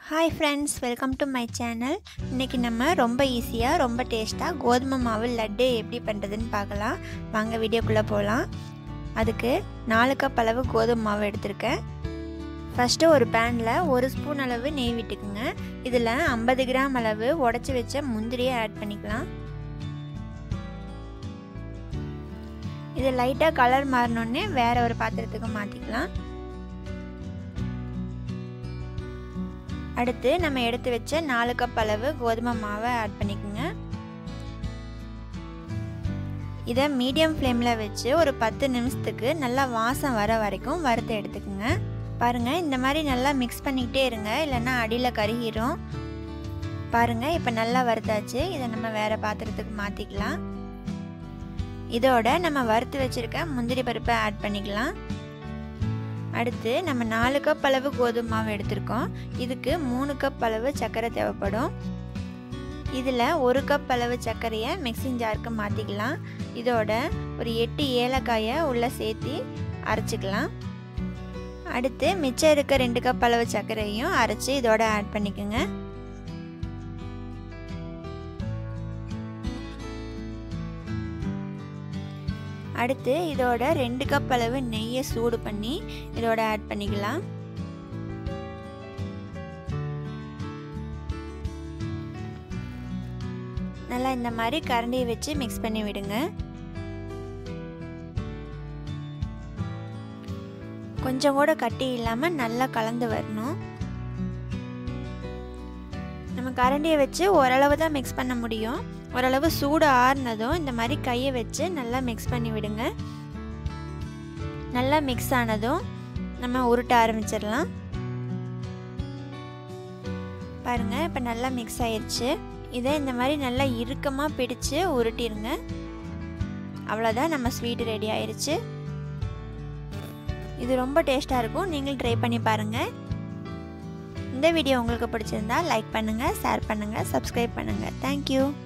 Hi friends, welcome to my channel. இன்னைக்கு நம்ம ரொம்ப ஈஸியா ரொம்ப டேஸ்டா கோதுமை மாவு லட்டு எப்படி பண்றதுன்னு பார்க்கலாம். வாங்க வீடியோக்குள்ள போலாம். அதுக்கு 4 கப் அளவு கோதுமை மாவு எடுத்துர்க்கேன். ஃபர்ஸ்ட் ஒரு panல 1 ஸ்பூன் அளவு நெய் விட்டுக்குங்க. இதுல 50 கிராம் அளவு உடைச்சு வச்ச முந்திரியை ஆட் பண்ணிக்கலாம். இது லைட்டா கலர் மாறனோனே வேற ஒரு பாத்திரத்துக்கு மாத்திக்கலாம். அடுத்து நம்ம எடுத்து வச்ச 4 கப் அளவு கோதுமை மாவை ஆட் பண்ணிக்கங்க. இத மீடியம் ஃப்ளேம்ல வச்சு ஒரு 10 நிமிஷத்துக்கு நல்லா வாசம் வர வரைக்கும் வறுத்து எடுத்துக்கங்க. பாருங்க இந்த மாதிரி நல்லா mix பண்ணிட்டே இருங்க, இல்லனா அடியில கருகிரும். பாருங்க இப்போ நல்லா வறுத்தாச்சு. இத நம்ம வேற பாத்திரத்துக்கு மாத்திக்கலாம். இதோட நம்ம வறுத்து வச்சிருக்க முந்திரி பருப்பை ஆட் பண்ணிக்கலாம். அடுத்து நம்ம 4 கப் அளவு கோதுமை மாவு எடுத்துர்க்கோம். இதுக்கு 3 கப் அளவு சர்க்கரை தேவைப்படும். இதில் 1 கப் அளவு சர்க்கரையை மிக்சிங் ஜாருக்கு மாற்றிக்கலாம். இதோட ஒரு 8 ஏலக்காயை உள்ளே சேர்த்து அரைச்சிக்கலாம். அடுத்து மிச்சம் இருக்க 2 கப் அளவு சர்க்கரையும் அரைச்சி இதோட ஆட் பண்ணிக்கோங்க. அடுத்து இதோட 2 கப் அளவு நெய்யை சூடு பண்ணி இதோட ஆட் பண்ணிக்கலாம். நல்லா இந்த மாதிரி கரண்டியை வச்சு மிக்ஸ் பண்ணி விடுங்க. கொஞ்சம் கூட கட்டி இல்லாம நல்லா கலந்து வரணும். நம்ம கரண்டியை வச்சு ஓரளவு தான் மிக்ஸ் பண்ண முடியும். ஓரளவு சூடு ஆறுனதும் இந்த மாதிரி கையை வச்சு நல்லா மிக்ஸ் பண்ணி விடுங்க. நல்லா மிக்ஸ் ஆனதும் நம்ம உருட்ட ஆரம்பிச்சிடலாம். பாருங்க இப்போ நல்லா மிக்ஸ் ஆயிடுச்சு. இதை இந்த மாதிரி நல்லா இறுக்கமாக பிடிச்சு உருட்டிடுங்க. அவ்வளோதான், நம்ம ஸ்வீட் ரெடி ஆயிடுச்சு. இது ரொம்ப டேஸ்ட்டாக இருக்கும். நீங்களும் ட்ரை பண்ணி பாருங்கள். இந்த வீடியோ உங்களுக்கு பிடிச்சிருந்தா லைக் பண்ணுங்கள், ஷேர் பண்ணுங்கள், சப்ஸ்கிரைப் பண்ணுங்கள். தேங்க்யூ.